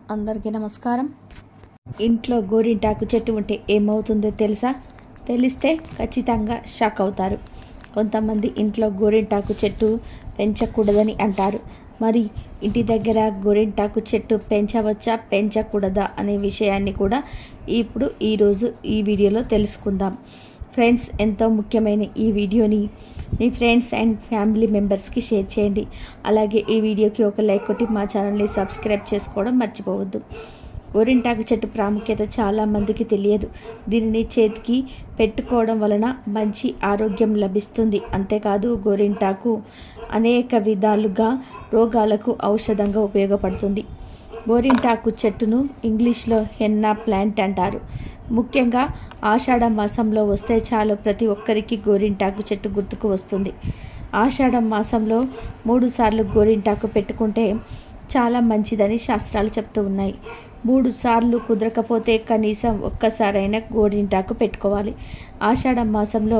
అందరికీ నమస్కారం. ఇంట్లో గోరింటాకు చెట్టు ఉంటే ఏమవుతుందో తెలుసా? తెలిస్తే ఖచ్చితంగా షాక్ అవుతారు. కొంతమంది ఇంట్లో గోరింటాకు చెట్టు పెంచకూడదని అంటారు. మరి ఇంటి దగ్గర గోరింటాకు చెట్టు పెంచవచ్చా పెంచకూడదా అనే విషయాన్ని కూడా ఈరోజు ఈ వీడియోలో తెలుసుకుందాం. ఫ్రెండ్స్, ఎంతో ముఖ్యమైన ఈ వీడియోని మీ ఫ్రెండ్స్ అండ్ ఫ్యామిలీ మెంబర్స్కి షేర్ చేయండి. అలాగే ఈ వీడియోకి ఒక లైక్ కొట్టి మా ఛానల్ని సబ్స్క్రైబ్ చేసుకోవడం మర్చిపోవద్దు. గోరింటాకు చెట్టు ప్రాముఖ్యత చాలామందికి తెలియదు. దీనిని చేతికి పెట్టుకోవడం వలన మంచి ఆరోగ్యం లభిస్తుంది. అంతేకాదు గోరింటాకు అనేక విధాలుగా రోగాలకు ఔషధంగా ఉపయోగపడుతుంది. గోరింటాకు చెట్టును ఇంగ్లీష్లో హెన్నా ప్లాంట్ అంటారు. ముఖ్యంగా ఆషాఢ మాసంలో వస్తే చాలు ప్రతి ఒక్కరికి గోరింటాకు చెట్టు గుర్తుకు వస్తుంది. ఆషాఢ మాసంలో 3 సార్లు గోరింటాకు పెట్టుకుంటే చాలా మంచిదని శాస్త్రాలు చెప్తూ ఉన్నాయి. 3 సార్లు కుదరకపోతే కనీసం ఒక్కసారైనా గోరింటాకు పెట్టుకోవాలి. ఆషాఢ మాసంలో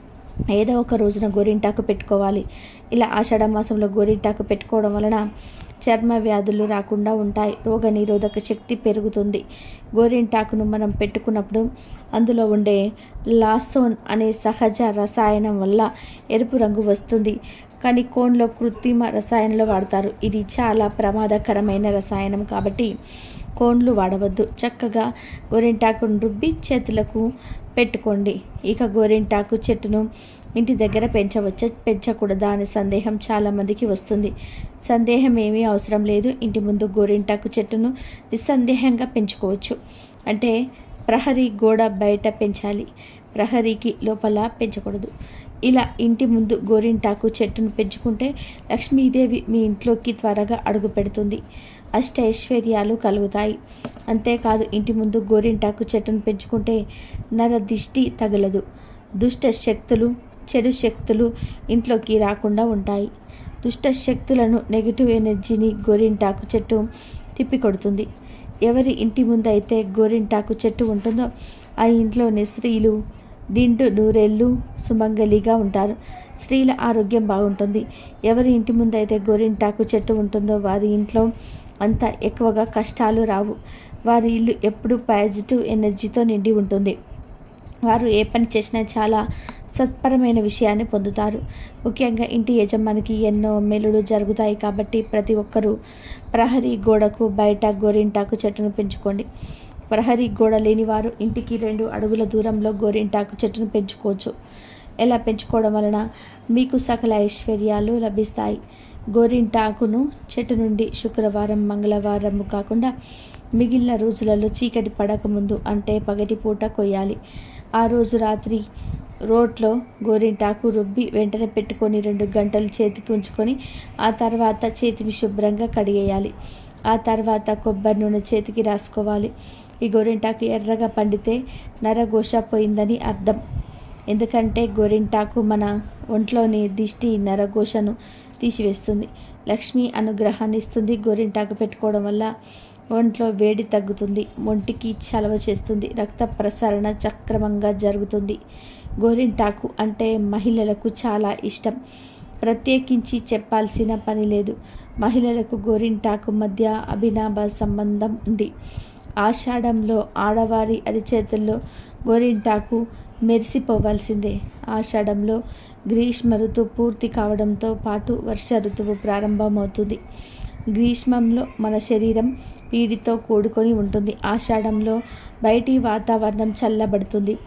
ఏదో ఒక రోజున గోరింటాకు పెట్టుకోవాలి. ఇలా ఆషాఢ మాసంలో గోరింటాకు పెట్టుకోవడం వలన చర్మ వ్యాధులు రాకుండా ఉంటాయి. రోగ నిరోధక శక్తి పెరుగుతుంది. గోరింటాకును మనం పెట్టుకున్నప్పుడు అందులో ఉండే లాసోన్ అనే సహజ రసాయనం వల్ల ఎరుపు రంగు వస్తుంది. కానీ కోన్లో కృత్రిమ రసాయనాలు వాడతారు. ఇది చాలా ప్రమాదకరమైన రసాయనం కాబట్టి కోన్లు వాడవద్దు. చక్కగా గోరింటాకును రుబ్బి చేతులకు పెట్టుకోండి. ఇక గోరింటాకు చెట్టును ఇంటి దగ్గర పెంచవచ్చా పెంచకూడదా అనే సందేహం చాలామందికి వస్తుంది. సందేహం ఏమీ అవసరం లేదు. ఇంటి ముందు గోరింటాకు చెట్టును నిస్సందేహంగా పెంచుకోవచ్చు. అంటే ప్రహరీ గోడ బయట పెంచాలి, ప్రహరీకి లోపల పెంచకూడదు. ఇలా ఇంటి ముందు గోరింటాకు చెట్టును పెంచుకుంటే లక్ష్మీదేవి మీ ఇంట్లోకి త్వరగా అడుగు పెడుతుంది, అష్టైశ్వర్యాలు కలుగుతాయి. అంతేకాదు ఇంటి ముందు గోరింటాకు చెట్టును పెంచుకుంటే నరదిష్టి తగలదు, దుష్ట శక్తులు చెడు శక్తులు ఇంట్లోకి రాకుండా ఉంటాయి. దుష్ట శక్తులను నెగిటివ్ ఎనర్జీని గోరింటాకు చెట్టు తిప్పికొడుతుంది. ఎవరి ఇంటి ముందు అయితే గోరింటాకు చెట్టు ఉంటుందో ఆ ఇంట్లోని స్త్రీలు నిండు నూరేళ్ళు సుమంగలిగా ఉంటారు. స్త్రీల ఆరోగ్యం బాగుంటుంది. ఎవరి ఇంటి ముందు అయితే గోరింటాకు చెట్టు ఉంటుందో వారి ఇంట్లో అంత ఎక్కువగా కష్టాలు రావు. వారి ఇల్లు ఎప్పుడూ పాజిటివ్ ఎనర్జీతో నిండి ఉంటుంది. వారు ఏ పని చేసినా చాలా సత్పరమైన విషయాన్ని పొందుతారు. ముఖ్యంగా ఇంటి యజమానికి ఎన్నో మేలులు జరుగుతాయి. కాబట్టి ప్రతి ఒక్కరూ ప్రహరీ గోడకు బయట గోరింటాకు చెట్టును పెంచుకోండి. ప్రహరీ గోడ లేని వారు ఇంటికి 2 అడుగుల దూరంలో గోరింటాకు చెట్టును పెంచుకోవచ్చు. ఎలా పెంచుకోవడం వలన మీకు సకల ఐశ్వర్యాలు లభిస్తాయి. గోరింటాకును చెట్టు నుండి శుక్రవారం, మంగళవారం కాకుండా మిగిలిన రోజులలో చీకటి పడకముందు అంటే పగటిపూట కొయ్యాలి. ఆ రోజు రాత్రి రోట్లో గోరింటాకు రుబ్బి వెంటనే పెట్టుకొని 2 గంటలు చేతికి ఉంచుకొని ఆ తర్వాత చేతిని శుభ్రంగా కడిగేయాలి. ఆ తర్వాత కొబ్బరి నూనె చేతికి రాసుకోవాలి. ఈ గోరింటాకు ఎర్రగా పండితే నరఘోష పోయిందని అర్థం. ఎందుకంటే గోరింటాకు మన ఒంట్లోని దిష్టి నరఘోషను తీసివేస్తుంది, లక్ష్మీ అనుగ్రహాన్ని ఇస్తుంది. గోరింటాకు పెట్టుకోవడం వల్ల ఒంట్లో వేడి తగ్గుతుంది, ఒంటికి చలవ చేస్తుంది, రక్త ప్రసరణ సక్రమంగా జరుగుతుంది. గోరింటాకు అంటే మహిళలకు చాలా ఇష్టం. ప్రత్యేకించి చెప్పాల్సిన పని లేదు. మహిళలకు గోరింటాకు మధ్య అభినవ సంబంధం ఉంది. ఆషాఢంలో ఆడవారి అరిచేతుల్లో గోరింటాకు మెరిసిపోవాల్సిందే. ఆషాఢంలో గ్రీష్మ ఋతువు పూర్తి కావడంతో పాటు వర్ష ఋతువు ప్రారంభమవుతుంది. గ్రీష్మంలో మన శరీరం వేడితో కూడుకొని ఉంటుంది. ఆషాఢంలో బయటి వాతావరణం చల్లబడుతుంది.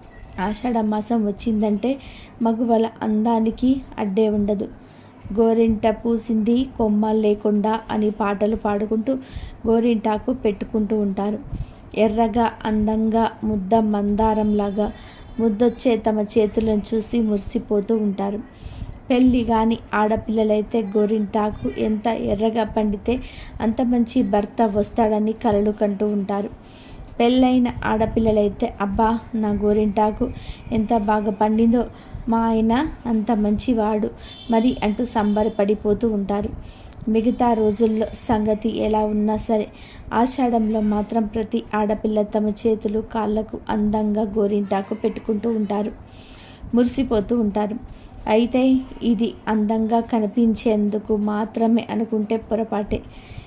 ఆషాఢ మాసం వచ్చిందంటే మగువల అందానికి అడ్డే ఉండదు. గోరింట పూసింది కొమ్మ లేకుండా అని పాటలు పాడుకుంటూ గోరింటాకు పెట్టుకుంటూ ఉంటారు. ఎర్రగా అందంగా ముద్ద మందారంలాగా ముద్దొచ్చే తమ చేతులను చూసి మురిసిపోతూ ఉంటారు. పెళ్ళి కాని ఆడపిల్లలైతే గోరింటాకు ఎంత ఎర్రగా పండితే అంత మంచి భర్త వస్తాడని కలలు కంటూ ఉంటారు. పెళ్ళైన ఆడపిల్లలైతే అబ్బా నా గోరింటాకు ఎంత బాగా పండిందో, మా ఆయన అంత మంచివాడు మరి అంటూ సంబరపడిపోతూ ఉంటారు. మిగతా రోజుల్లో సంగతి ఎలా ఉన్నా సరే ఆషాఢంలో మాత్రం ప్రతి ఆడపిల్ల తమ చేతులు కాళ్ళకు అందంగా గోరింటాకు పెట్టుకుంటూ ఉంటారు, మురిసిపోతూ ఉంటారు. అయితే ఇది అందంగా కనిపించేందుకు మాత్రమే అనుకుంటే పొరపాటే.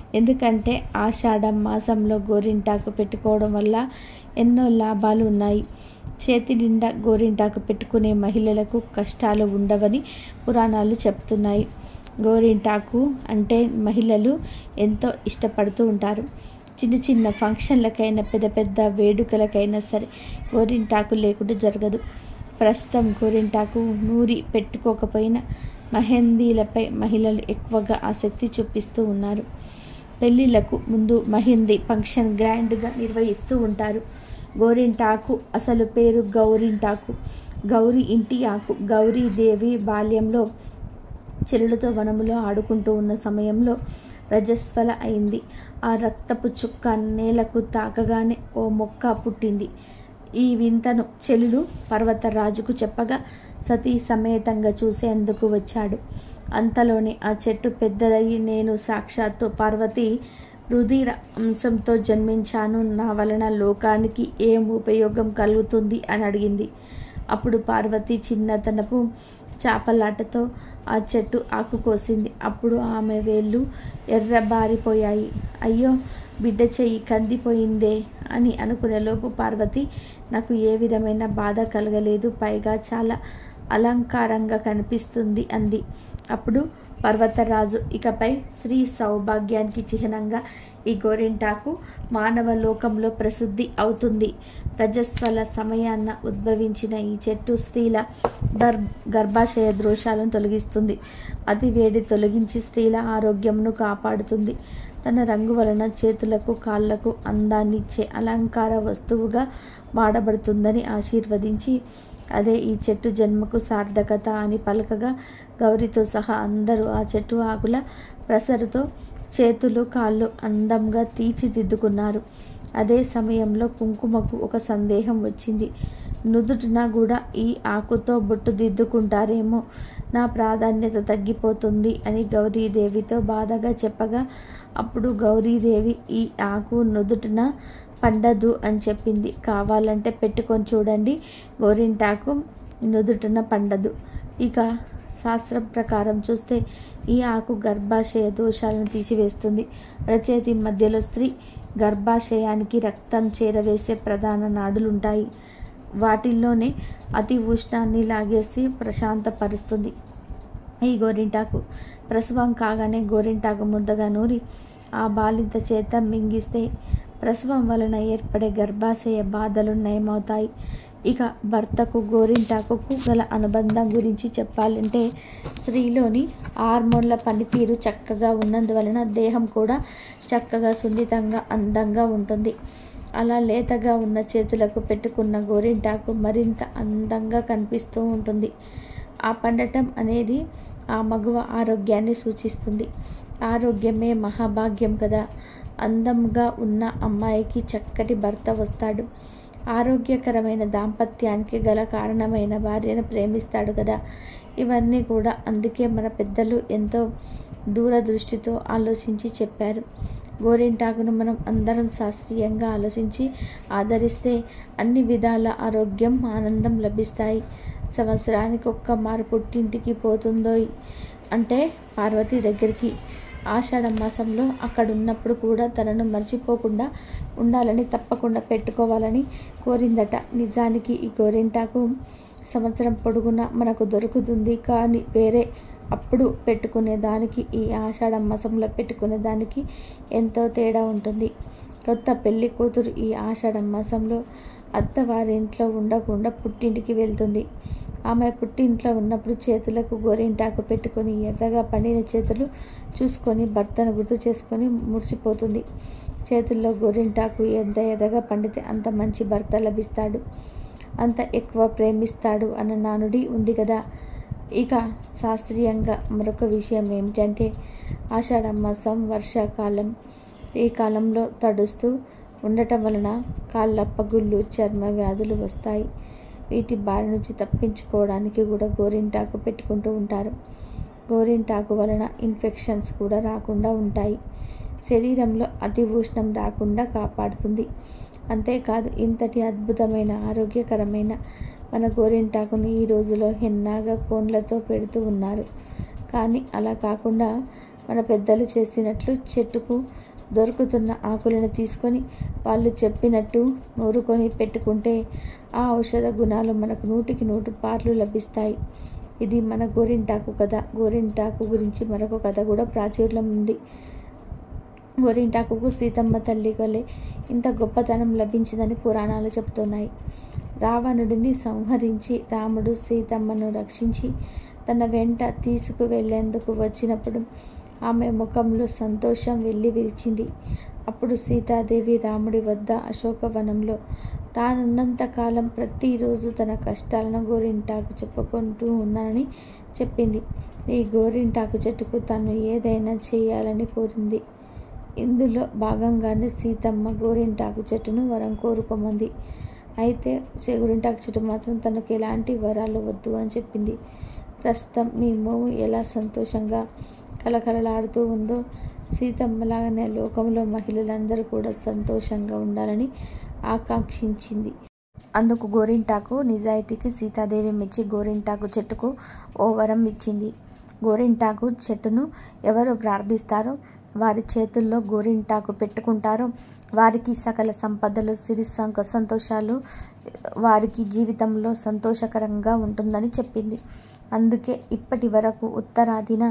ఎందుకంటే ఆషాఢ మాసంలో గోరింటాకు పెట్టుకోవడం వల్ల ఎన్నో లాభాలు ఉన్నాయి. చేతి నిండా గోరింటాకు పెట్టుకునే మహిళలకు కష్టాలు ఉండవని పురాణాలు చెప్తున్నాయి. గోరింటాకు అంటే మహిళలు ఎంతో ఇష్టపడుతూ ఉంటారు. చిన్న చిన్న ఫంక్షన్లకైనా పెద్ద పెద్ద వేడుకలకైనా సరే గోరింటాకు లేకుండా జరగదు. ప్రస్తుతం గోరింటాకు నూరి పెట్టుకోకపోయినా మెహందీలపై మహిళలు ఎక్కువగా ఆసక్తి చూపిస్తూ ఉన్నారు. పెళ్ళిళ్ళకు ముందు మెహందీ ఫంక్షన్ గ్రాండ్గా నిర్వహిస్తూ ఉంటారు. గోరింటాకు అసలు పేరు గౌరింటాకు, గౌరీ ఇంటి ఆకు. గౌరీదేవి బాల్యంలో చెల్లెలతో వనములో ఆడుకుంటూ ఉన్న సమయంలో రజస్వల అయింది. ఆ రక్తపు చుక్క నేలకు తాకగానే ఓ మొక్క పుట్టింది. ఈ వింతను చెల్లులు పర్వతరాజుకు చెప్పగా సతీ సమేతంగా చూసేందుకు వచ్చాడు. అంతలోనే ఆ చెట్టు పెద్దదయ్యి, నేను సాక్షాత్తు పార్వతి రుధిర అంశంతో జన్మించాను, నా వలన లోకానికి ఏం ఉపయోగం కలుగుతుంది అని అడిగింది. అప్పుడు పార్వతి చిన్నతనపు చాపలాటతో ఆ చెట్టు ఆకు కోసింది. అప్పుడు ఆమె వేళ్ళు ఎర్రబారిపోయాయి. అయ్యో, బిడ్డ చెయ్యి కందిపోయిందే అని అనుకునేలోపు పార్వతి, నాకు ఏ విధమైన బాధ కలగలేదు, పైగా చాలా అలంకారంగా కనిపిస్తుంది అంది. అప్పుడు పర్వతరాజు, ఇకపై స్త్రీ సౌభాగ్యానికి చిహ్నంగా ఈ గోరింటాకు మానవ లోకంలో ప్రసిద్ధి అవుతుంది. రజస్వల సమయాన్న ఉద్భవించిన ఈ చెట్టు స్త్రీల గర్భాశయ దోషాలను తొలగిస్తుంది. అతి వేడి తొలగించి స్త్రీల ఆరోగ్యంను కాపాడుతుంది. తన రంగు వలన చేతులకు కాళ్లకు అందాన్నిచ్చే అలంకార వస్తువుగా వాడబడుతుందని ఆశీర్వదించి అదే ఈ చెట్టు జన్మకు సార్థకత అని పలకగా గౌరితో సహా అందరూ ఆ చెట్టు ఆకుల ప్రసరుతో చేతులు కాళ్ళు అందంగా తీర్చిదిద్దుకున్నారు. అదే సమయంలో కుంకుమకు ఒక సందేహం వచ్చింది. నుదుటిన కూడా ఈ ఆకుతో బొట్టు దిద్దుకుంటారేమో, నా ప్రాధాన్యత తగ్గిపోతుంది అని గౌరీదేవితో బాధగా చెప్పగా అప్పుడు గౌరీదేవి ఈ ఆకు నుదుటిన పండదు అని చెప్పింది. కావాలంటే పెట్టుకొని చూడండి, గోరింటాకు నుదుటిన పండదు. ఇక శాస్త్రం ప్రకారం చూస్తే ఈ ఆకు గర్భాశయ దోషాలను తీసివేస్తుంది. రచేతి మధ్యలో స్త్రీ గర్భాశయానికి రక్తం చేరవేసే ప్రధాన నాడులుంటాయి. వాటిల్లోనే అతి ఉష్ణాన్ని లాగేసి ప్రశాంతపరుస్తుంది ఈ గోరింటాకు. ప్రసవం కాగానే గోరింటాకు ముద్దగా నూరి ఆ బాలింత చేత మింగిస్తే ప్రసవం వలన ఏర్పడే గర్భాశయ బాధలు నయమవుతాయి. ఇక భర్తకు గోరింటాకుకు గల అనుబంధం గురించి చెప్పాలంటే స్త్రీలోని హార్మోన్ల పనితీరు చక్కగా ఉన్నందువలన దేహం కూడా చక్కగా సున్నితంగా అందంగా ఉంటుంది. అలా లేతగా ఉన్న చేతులకు పెట్టుకున్న గోరింటాకు మరింత అందంగా కనిపిస్తూ ఉంటుంది. ఆ పండటం అనేది ఆ మగువ ఆరోగ్యాన్ని సూచిస్తుంది. ఆరోగ్యమే మహాభాగ్యం కదా. అందంగా ఉన్న అమ్మాయికి చక్కటి భర్త వస్తాడు. ఆరోగ్యకరమైన దాంపత్యానికి గల కారణమైన భార్యను ప్రేమిస్తాడు కదా. ఇవన్నీ కూడా అందుకే మన పెద్దలు ఎంతో దూరదృష్టితో ఆలోచించి చెప్పారు. గోరింటాకును మనం అందరం శాస్త్రీయంగా ఆలోచించి ఆదరిస్తే అన్ని విధాల ఆరోగ్యం, ఆనందం లభిస్తాయి. సంవత్సరానికి ఒక్క మారు పుట్టింటికి పోతుందో అంటే పార్వతి దగ్గరికి. ఆషాఢ మాసంలో అక్కడున్నప్పుడు కూడా తనను మర్చిపోకుండా ఉండాలని, తప్పకుండా పెట్టుకోవాలని కోరిందట. నిజానికి ఈ గోరింటాకు సంవత్సరం పొడుగునా మనకు దొరుకుతుంది. కానీ వేరే అప్పుడు పెట్టుకునే దానికి ఈ ఆషాఢ మాసంలో పెట్టుకునే దానికి ఎంతో తేడా ఉంటుంది. కొత్త పెళ్లి కూతురు ఈ ఆషాఢ మాసంలో అత్తవారింట్లో ఉండకుండా పుట్టింటికి వెళ్తుంది. ఆమె పుట్టింట్లో ఉన్నప్పుడు చేతులకు గోరింటాకు పెట్టుకొని ఎర్రగా పండిన చేతులు చూసుకొని భర్తను గుర్తు చేసుకొని మురిసిపోతుంది. చేతుల్లో గోరింటాకు ఎంత ఎర్రగా పండితే అంత మంచి భర్త లభిస్తాడు, అంత ఎక్కువ ప్రేమిస్తాడు అన్న నానుడి ఉంది కదా. ఇక శాస్త్రీయంగా మరొక విషయం ఏమిటంటే ఆషాఢ మాసం వర్షాకాలం. ఈ కాలంలో తడుస్తూ ఉండటం వలన కాళ్ళ పగుళ్ళు, చర్మ వ్యాధులు వస్తాయి. వీటి బారి నుంచి తప్పించుకోవడానికి కూడా గోరింటాకు పెట్టుకుంటూ ఉంటారు. గోరింటాకు వలన ఇన్ఫెక్షన్స్ కూడా రాకుండా ఉంటాయి. శరీరంలో అతి ఉష్ణం రాకుండా కాపాడుతుంది. అంతేకాదు ఇంతటి అద్భుతమైన ఆరోగ్యకరమైన మన గోరింటాకును ఈ రోజులో హెన్నాగా కోన్లతో పెడుతూ ఉన్నారు. కానీ అలా కాకుండా మన పెద్దలు చేసినట్లు చెట్టుకు దొరుకుతున్న ఆకులను తీసుకొని వాళ్ళు చెప్పినట్టు నూరుకొని పెట్టుకుంటే ఆ ఔషధ గుణాలు మనకు 100కి 100 లభిస్తాయి. ఇది మన గోరింటాకు కథ. గోరింటాకు గురించి మరొక కథ కూడా ప్రాచుర్యం ఉంది. గోరింటాకుకు సీతమ్మ తల్లి వలె ఇంత గొప్పతనం లభించిందని పురాణాలు చెబుతున్నాయి. రావణుడిని సంహరించి రాముడు సీతమ్మను రక్షించి తన వెంట తీసుకువెళ్లేందుకు వచ్చినప్పుడు ఆమె ముఖంలో సంతోషం వెల్లివిరిచింది. అప్పుడు సీతాదేవి రాముడి వద్ద అశోకవనంలో తానున్నంతకాలం ప్రతిరోజు తన కష్టాలను గోరింటాకు చెప్పుకుంటూ ఉన్నానని చెప్పింది. ఈ గోరింటాకు చెట్టుకు తాను ఏదైనా చేయాలని కోరింది. ఇందులో భాగంగానే సీతమ్మ గోరింటాకు చెట్టును వరం కోరుకోమంది. అయితే గోరింటాకు చెట్టు మాత్రం తనకు ఎలాంటి వరాలు వద్దు అని చెప్పింది. ప్రస్తుతం మీ మోము ఎలా సంతోషంగా కలకలలాడుతూ ఉందో సీతమ్మలాగానే లోకంలో మహిళలందరూ కూడా సంతోషంగా ఉండాలని ఆకాంక్షించింది. అందుకు గోరింటాకు నిజాయితీకి సీతాదేవి మెచ్చి గోరింటాకు చెట్టుకు ఓ వరం ఇచ్చింది. గోరింటాకు చెట్టును ఎవరు ప్రార్థిస్తారో, వారి చేతుల్లో గోరింటాకు పెట్టుకుంటారో వారికి సకల సంపదలు, సిరి సంతోషాలు వారికి జీవితంలో సంతోషకరంగా ఉంటుందని చెప్పింది. అందుకే ఇప్పటి వరకు ఉత్తరాదిన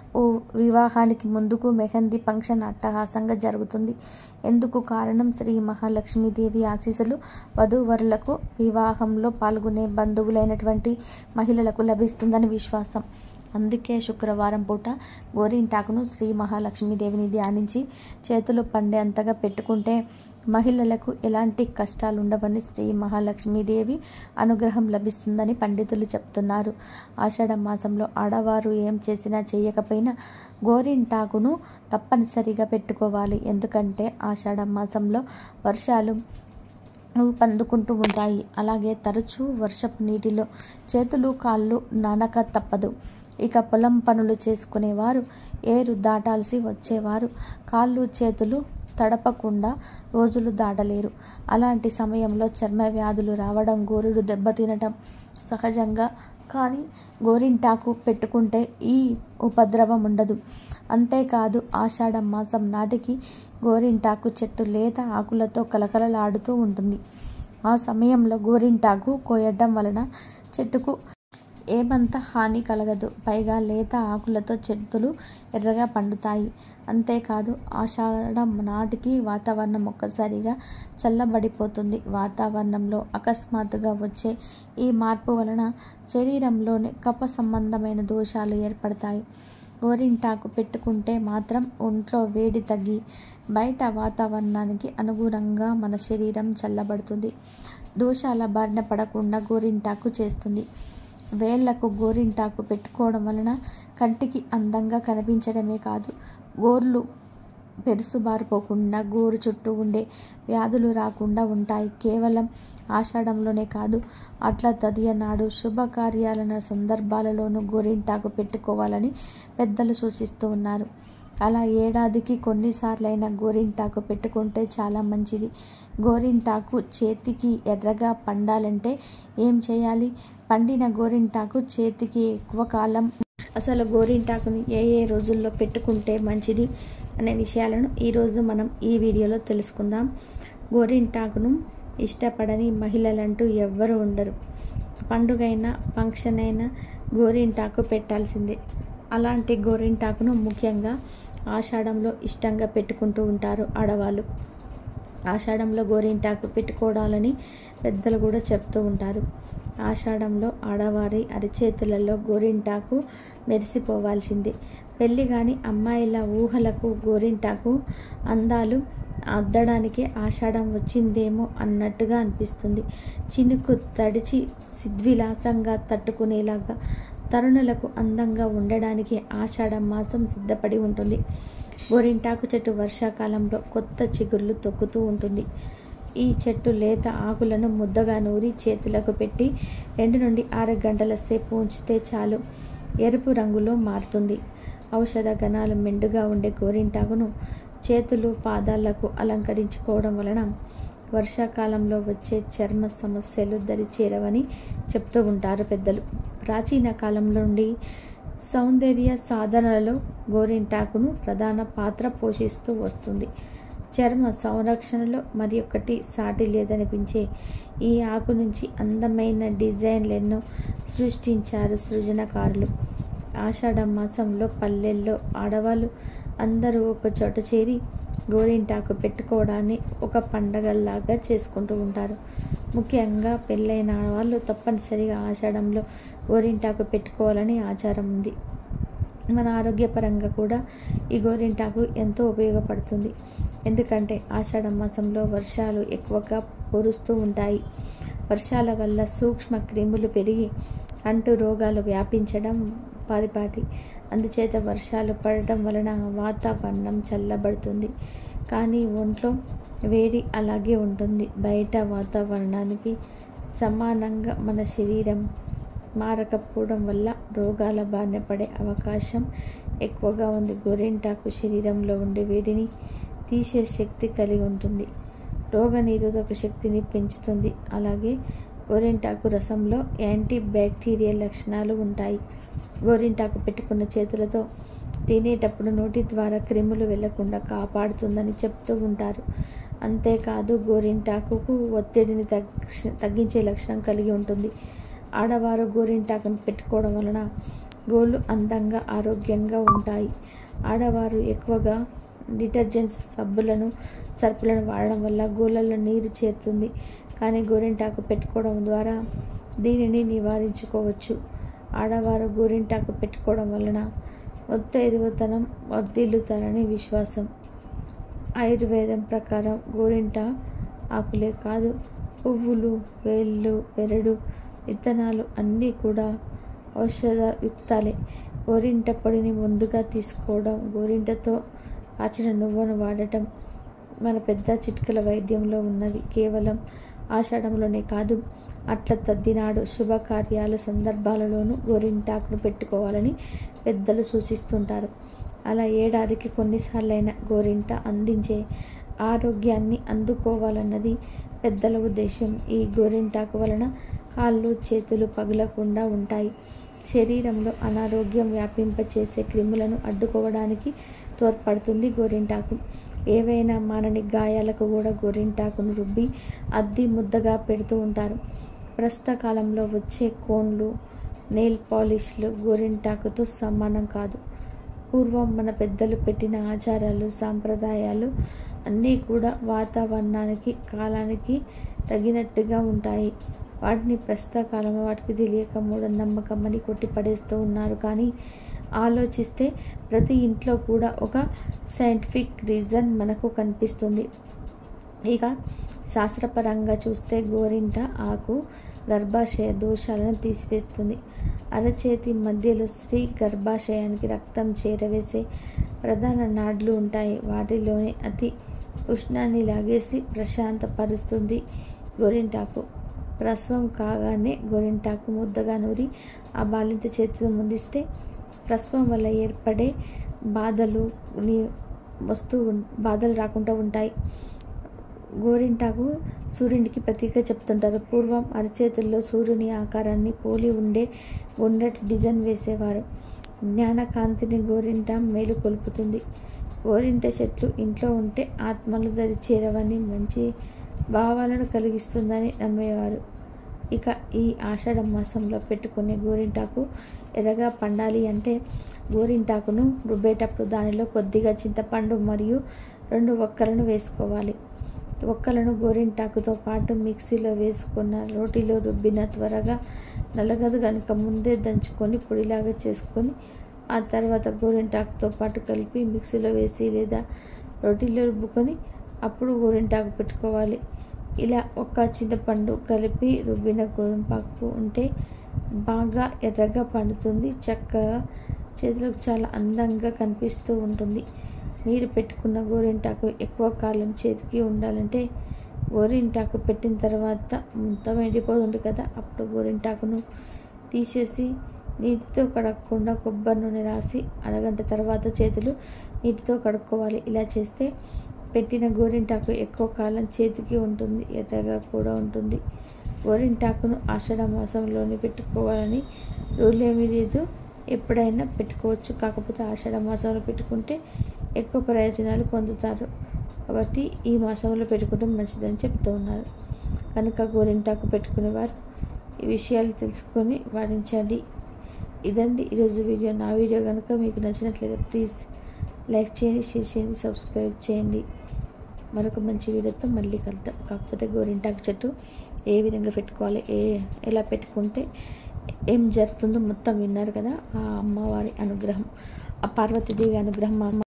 వివాహానికి ముందుకు మెహందీ ఫంక్షన్ అట్టహాసంగా జరుగుతుంది. ఎందుకు కారణం శ్రీ మహాలక్ష్మీదేవి ఆశీస్సులు వధూవరులకు, వివాహంలో పాల్గొనే బంధువులైనటువంటి మహిళలకు లభిస్తుందని విశ్వాసం. అందుకే శుక్రవారం పూట గోరింటాకును శ్రీ మహాలక్ష్మీదేవిని ధ్యానించి చేతులు పండేంతగా పెట్టుకుంటే మహిళలకు ఎలాంటి కష్టాలు ఉండవని, శ్రీ మహాలక్ష్మీదేవి అనుగ్రహం లభిస్తుందని పండితులు చెప్తున్నారు. ఆషాఢ మాసంలో ఆడవారు ఏం చేసినా చేయకపోయినా గోరింటాకును తప్పనిసరిగా పెట్టుకోవాలి. ఎందుకంటే ఆషాఢ మాసంలో వర్షాలు పందుకుంటూ ఉంటాయి. అలాగే తరచూ వర్షపు నీటిలో చేతులు కాళ్ళు నానక తప్పదు. ఇక పొలం పనులు చేసుకునేవారు, ఏరు దాటాల్సి వచ్చేవారు కాళ్ళు చేతులు తడపకుండా రోజులు దాటలేరు. అలాంటి సమయంలో చర్మ వ్యాధులు రావడం, గోరుడు దెబ్బతినటం సహజంగా. కానీ గోరింటాకు పెట్టుకుంటే ఈ ఉపద్రవం ఉండదు. అంతేకాదు ఆషాఢ మాసం నాటికి గోరింటాకు చెట్టు లేత ఆకులతో కలకలలాడుతూ ఉంటుంది. ఆ సమయంలో గోరింటాకు కోయడం వలన చెట్టుకు ఏమంత హాని కలగదు. పైగా లేత ఆకులతో చెట్టులు ఎర్రగా పండుతాయి. అంతేకాదు ఆషాఢం నాటికి వాతావరణం ఒక్కసారిగా చల్లబడిపోతుంది. వాతావరణంలో అకస్మాత్తుగా వచ్చే ఈ మార్పు వలన శరీరంలోని కఫ సంబంధమైన దోషాలు ఏర్పడతాయి. గోరింటాకు పెట్టుకుంటే మాత్రం ఒంట్లో వేడి తగ్గి బయట వాతావరణానికి అనుగుణంగా మన శరీరం చల్లబడుతుంది. దోషాల బారిన పడకుండా గోరింటాకు చేస్తుంది. వేళ్లకు గోరింటాకు పెట్టుకోవడం వలన కంటికి అందంగా కనిపించడమే కాదు, గోర్లు పెరుసుబారిపోకుండా గోరు చుట్టూ ఉండే వ్యాధులు రాకుండా ఉంటాయి. కేవలం ఆషాఢంలోనే కాదు, అట్ల తదియ నాడు శుభకార్యాల సందర్భాలలోనూ గోరింటాకు పెట్టుకోవాలని పెద్దలు సూచిస్తూ ఉన్నారు. అలా ఏడాదికి కొన్నిసార్లైనా గోరింటాకు పెట్టుకుంటే చాలా మంచిది. గోరింటాకు చేతికి ఎర్రగా పండాలంటే ఏం చేయాలి? పండిన గోరింటాకు చేతికి ఎక్కువ కాలం. అసలు గోరింటాకుని ఏ రోజుల్లో పెట్టుకుంటే మంచిది అనే విషయాలను ఈరోజు మనం ఈ వీడియోలో తెలుసుకుందాం. గోరింటాకును ఇష్టపడని మహిళలంటూ ఎవ్వరూ ఉండరు. పండుగైనా ఫంక్షన్ అయినా గోరింటాకు పెట్టాల్సిందే. అలాంటి గోరింటాకును ముఖ్యంగా ఆషాఢంలో ఇష్టంగా పెట్టుకుంటూ ఉంటారు ఆడవాళ్ళు. ఆషాఢంలో గోరింటాకు పెట్టుకోవాలని పెద్దలు కూడా చెప్తూ ఉంటారు. ఆషాఢంలో ఆడవారి అరిచేతులలో గోరింటాకు మెరిసిపోవాల్సిందే. పెళ్ళి కాని అమ్మాయిల ఊహలకు గోరింటాకు అందాలు అద్దడానికి ఆషాఢం వచ్చిందేమో అన్నట్టుగా అనిపిస్తుంది. చినుకు తడిచి సిద్విలాసంగా తట్టుకునేలాగా తరుణులకు అందంగా ఉండడానికి ఆషాఢ మాసం సిద్ధపడి ఉంటుంది. గోరింటాకు చెట్టు వర్షాకాలంలో కొత్త చిగుర్లు తొక్కుతూ ఉంటుంది. ఈ చెట్టు లేత ఆకులను ముద్దగా నూరి చేతులకు పెట్టి 2 నుండి 6 గంటల సేపు ఉంచితే చాలు ఎరుపు రంగులో మారుతుంది. ఔషధ గుణాలు మెండుగా ఉండే గోరింటాకును చేతులు, పాదాలకు అలంకరించుకోవడం వలన వర్షాకాలంలో వచ్చే చర్మ సమస్యలు దరిచేరవని చెప్తూ ఉంటారు పెద్దలు. ప్రాచీన కాలం నుండి సౌందర్య సాధనలలో గోరింటాకును ప్రధాన పాత్ర పోషిస్తూ వస్తుంది. చర్మ సంరక్షణలో మరి ఒకటి సాటి లేదనిపించే ఈ ఆకు నుంచి అందమైన డిజైన్లెన్నో సృష్టించారు సృజనకారులు. ఆషాఢ మాసంలో పల్లెల్లో ఆడవాళ్ళు అందరూ ఒక చోట చేరి గోరింటాకు పెట్టుకోవడాన్ని ఒక పండగలాగా చేసుకుంటూ ఉంటారు. ముఖ్యంగా పెళ్ళైన ఆడవాళ్ళు తప్పనిసరిగా ఆషాఢంలో గోరింటాకు పెట్టుకోవాలని ఆచారం ఉంది. మన ఆరోగ్యపరంగా కూడా ఈ గోరింటాకు ఎంతో ఉపయోగపడుతుంది. ఎందుకంటే ఆషాఢ మాసంలో వర్షాలు ఎక్కువగా కురుస్తూ ఉంటాయి. వర్షాల వల్ల సూక్ష్మ క్రిములు పెరిగి అంటు రోగాలు వ్యాపించడం పరిపాటి. అందుచేత వర్షాలు పడటం వలన వాతావరణం చల్లబడుతుంది. కానీ ఒంట్లో వేడి అలాగే ఉంటుంది. బయట వాతావరణానికి సమానంగా మన శరీరం మారకపోవడం వల్ల రోగాల బారిన పడే అవకాశం ఎక్కువగా ఉంది. గోరింటాకు శరీరంలో ఉండే వేడిని తీసే శక్తి కలిగి ఉంటుంది. రోగనిరోధక శక్తిని పెంచుతుంది. అలాగే గోరింటాకు రసంలో యాంటీ బ్యాక్టీరియల్ లక్షణాలు ఉంటాయి. గోరింటాకు పెట్టుకున్న చేతులతో తినేటప్పుడు నోటి ద్వారా క్రిములు వెళ్లకుండా కాపాడుతుందని చెప్తూ ఉంటారు. అంతేకాదు గోరింటాకుకు ఒత్తిడిని తగ్గించే లక్షణం కలిగి ఉంటుంది. ఆడవారు గోరింటాకును పెట్టుకోవడం వలన గోళ్ళు అందంగా ఆరోగ్యంగా ఉంటాయి. ఆడవారు ఎక్కువగా డిటర్జెంట్స్ సర్పులను వాడడం వల్ల గోళ్ళల్లో నీరు చేరుతుంది. కానీ గోరింటాకు పెట్టుకోవడం ద్వారా దీనిని నివారించుకోవచ్చు. ఆడవారు గోరింటాకు పెట్టుకోవడం వలన ముత్తైదువతనం వర్ధిల్లుతారని విశ్వాసం. ఆయుర్వేదం ప్రకారం గోరింట ఆకులే కాదు, పువ్వులు, వేళ్ళు, పెరడు, విత్తనాలు అన్నీ కూడా ఔషధయుక్తాలే. గోరింట పొడిని ముందుగా తీసుకోవడం, గోరింటతో కాచిన నువ్వును వాడటం మన పెద్ద చిట్కల వైద్యంలో ఉన్నది. కేవలం ఆషాఢంలోనే కాదు, అట్ల తద్దినాడు శుభకార్యాల సందర్భాలలోనూ గోరింటాకును పెట్టుకోవాలని పెద్దలు సూచిస్తుంటారు. అలా ఏడాదికి కొన్నిసార్లైనా గోరింట అందించే ఆరోగ్యాన్ని అందుకోవాలన్నది పెద్దల ఉద్దేశం. ఈ గోరింటాకు వలన కాళ్ళు చేతులు పగలకుండా ఉంటాయి. శరీరంలో అనారోగ్యం వ్యాపింపచేసే క్రిములను అడ్డుకోవడానికి తోడ్పడుతుంది గోరింటాకు. ఏవైనా మానని గాయాలకు కూడా గోరింటాకును రుబ్బి అద్ది ముద్దగా పెడుతూ ఉంటారు. ప్రస్తుత కాలంలో వచ్చే కోన్లు, నెయిల్ పాలిష్లు గోరింటాకుతో సమానం కాదు. పూర్వం మన పెద్దలు పెట్టిన ఆచారాలు, సాంప్రదాయాలు అన్నీ కూడా వాతావరణానికి, కాలానికి తగినట్టుగా ఉంటాయి. వాటిని ప్రస్తుత కాలంలో వాటికి తెలియక మూఢనమ్మకం అని కొట్టిపడేస్తూ ఉన్నారు. కానీ ఆలోచిస్తే ప్రతి ఇంట్లో కూడా ఒక సైంటిఫిక్ రీజన్ మనకు కనిపిస్తుంది. ఇక శాస్త్రపరంగా చూస్తే గోరింట ఆకు గర్భాశయ దోషాలను తీసివేస్తుంది. అరచేతి మధ్యలో స్త్రీ గర్భాశయానికి రక్తం చేరవేసే ప్రధాన నాడులు ఉంటాయి. వాటిలోని అతి ఉష్ణాన్ని లాగేసి ప్రశాంతపరుస్తుంది గోరింటాకు. ప్రసవం కాగానే గోరింటాకు ముద్దగా నూరి ఆ బాలింత చేతితో ముందిస్తే ప్రసవం వల్ల ఏర్పడే బాధలు రాకుండా ఉంటాయి. గోరింటాకు సూర్యునికి ప్రతీక చెప్తుంటారు. పూర్వం అరచేతుల్లో సూర్యుని ఆకారాన్ని పోలి ఉండే గుండ్రటి డిజైన్ వేసేవారు. జ్ఞానకాంతిని గోరింట మేలుకొల్పుతుంది. గోరింట చెట్లు ఇంట్లో ఉంటే ఆత్మలు దరి చేరవని, మంచి భావాలను కలిగిస్తుందని నమ్మేవారు. ఇక ఈ ఆషాఢ మాసంలో పెట్టుకునే గోరింటాకు ఎర్రగా పండాలి అంటే గోరింటాకును రుబ్బేటప్పుడు దానిలో కొద్దిగా చింతపండు మరియు 2 ఒక్కలను వేసుకోవాలి. ఒక్కలను గోరింటాకుతో పాటు మిక్సీలో వేసుకున్న రోటిలో రుబ్బిన త్వరగా నలగదు కనుక ముందే దంచుకొని పొడిలాగా చేసుకొని ఆ తర్వాత గోరింటాకుతో పాటు కలిపి మిక్సీలో వేసి లేదా రోటిలో రుబ్బుకొని అప్పుడు గోరింటాకు పెట్టుకోవాలి. ఇలా ఒక్క చింతపండు కలిపి రుబ్బిన గోరింటాకు ఉంటే బాగా ఎర్రగా పండుతుంది. చక్కగా చేతులకు చాలా అందంగా కనిపిస్తూ ఉంటుంది. మీరు పెట్టుకున్న గోరింటాకు ఎక్కువ కాలం చేతికి ఉండాలంటే గోరింటాకు పెట్టిన తర్వాత మొత్తం ఎండిపోతుంది కదా, అప్పుడు గోరింటాకును తీసేసి నీటితో కడగకుండా కొబ్బరి నూనె రాసి అరగంట తర్వాత చేతులు నీటితో కడుక్కోవాలి. ఇలా చేస్తే పెట్టిన గోరింటాకు ఎక్కువ కాలం చేతికి ఉంటుంది, ఎర్రగా కూడా ఉంటుంది. గోరింటాకును ఆషాఢ మాసంలోనే పెట్టుకోవాలని రూల్ ఏమీ లేదు. ఎప్పుడైనా పెట్టుకోవచ్చు. కాకపోతే ఆషాఢ మాసంలో పెట్టుకుంటే ఎక్కువ ప్రయోజనాలు పొందుతారు. కాబట్టి ఈ మాసంలో పెట్టుకోవడం మంచిదని చెప్తూ ఉన్నారు. కనుక గోరింటాకు పెట్టుకునేవారు ఈ విషయాలు తెలుసుకొని పాటించండి. ఇదండి ఈరోజు వీడియో. నా వీడియో కనుక మీకు నచ్చినట్లయితే ప్లీజ్ లైక్ చేయండి, షేర్ చేయండి, సబ్స్క్రైబ్ చేయండి. మరొక మంచి వీడియోతో మళ్ళీ కలుద్దాం. కాకపోతే గోరింటాకు చెట్టు ఏ విధంగా పెట్టుకోవాలి, ఎలా పెట్టుకుంటే ఏం జరుగుతుందో మొత్తం విన్నారు కదా. ఆ అమ్మవారి అనుగ్రహం, ఆ పార్వతీదేవి అనుగ్రహం